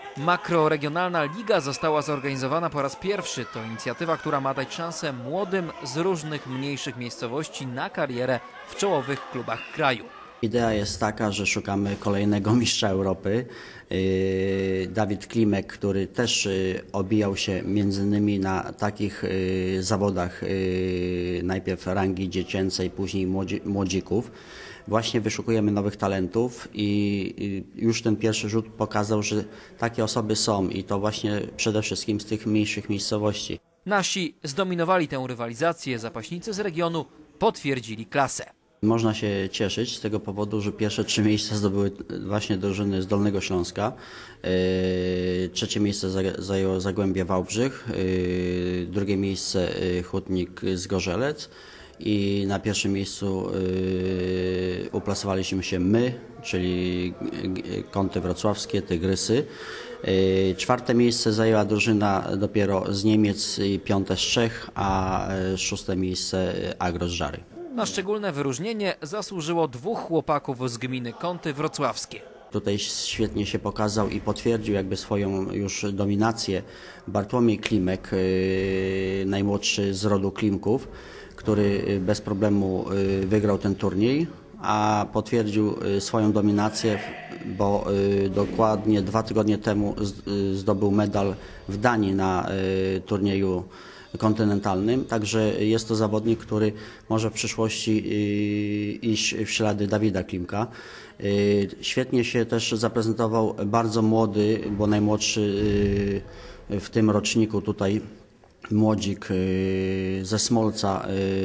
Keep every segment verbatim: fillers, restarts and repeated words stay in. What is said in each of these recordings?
Makroregionalna liga została zorganizowana po raz pierwszy. To inicjatywa, która ma dać szansę młodym z różnych mniejszych miejscowości na karierę w czołowych klubach kraju. Idea jest taka, że szukamy kolejnego mistrza Europy. Dawid Klimek, który też obijał się między innymi na takich zawodach najpierw rangi dziecięcej, później młodzików. Właśnie wyszukujemy nowych talentów i już ten pierwszy rzut pokazał, że takie osoby są i to właśnie przede wszystkim z tych mniejszych miejscowości. Nasi zdominowali tę rywalizację, zapaśnicy z regionu potwierdzili klasę. Można się cieszyć z tego powodu, że pierwsze trzy miejsca zdobyły właśnie drużyny z Dolnego Śląska. Trzecie miejsce zajęło Zagłębie Wałbrzych, drugie miejsce Hutnik z Gorzelec i na pierwszym miejscu uplasowaliśmy się my, czyli Kąty Wrocławskie, Tygrysy. Czwarte miejsce zajęła drużyna dopiero z Niemiec i piąte z Czech, a szóste miejsce Agro z Żary. Na szczególne wyróżnienie zasłużyło dwóch chłopaków z gminy Kąty Wrocławskie. Tutaj świetnie się pokazał i potwierdził jakby swoją już dominację Bartłomiej Klimek, najmłodszy z rodu Klimków, który bez problemu wygrał ten turniej, a potwierdził swoją dominację, bo dokładnie dwa tygodnie temu zdobył medal w Danii na turnieju kontynentalnym, także jest to zawodnik, który może w przyszłości iść w ślady Dawida Klimka. Świetnie się też zaprezentował bardzo młody, bo najmłodszy w tym roczniku tutaj młodzik ze Smolca,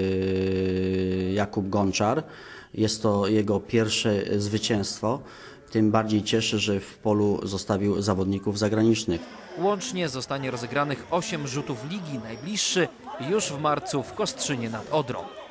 Jakub Gonczar. Jest to jego pierwsze zwycięstwo. Tym bardziej cieszy, że w polu zostawił zawodników zagranicznych. Łącznie zostanie rozegranych osiem rzutów ligi, najbliższy już w marcu w Kostrzynie nad Odrą.